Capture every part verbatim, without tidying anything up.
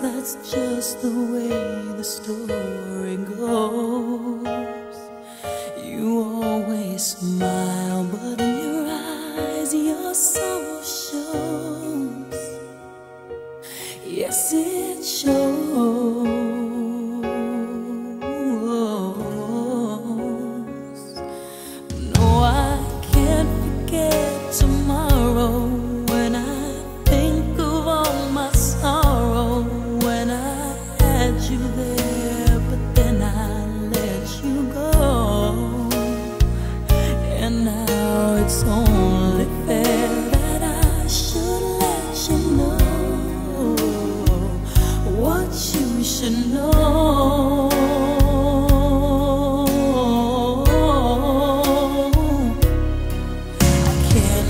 that's just the way the story goes. You always smile, but in your eyes your soul shows. Yes, it shows. No, I can't forget tomorrow when I think of all my sorrow. When I had you there, but then I let you go. And now it's only fair that I should let you know what you should know. I can't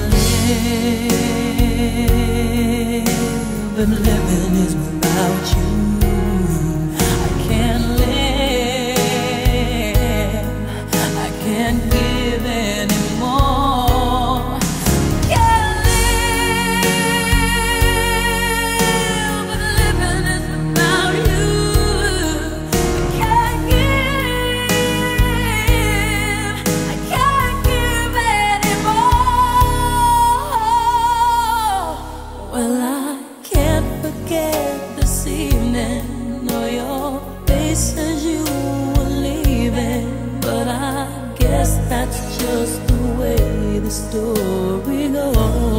live, and living is without you. I can't live, I can't give anymore. Can't live, but living is without you. I can't give, I can't give anymore. Well, I can't forget this evening, or your face as you were leaving. But I guess that's just the way the story goes.